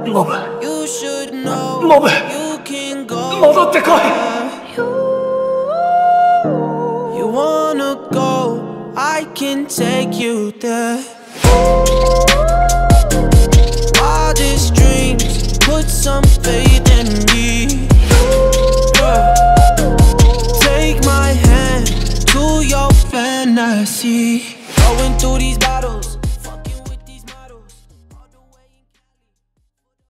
ロブ、ロブ、戻ってこい。 You wanna go, I can take you there. Wildest dreams, put some faith in me. Yeah. Take my hand to your fantasy. Going through these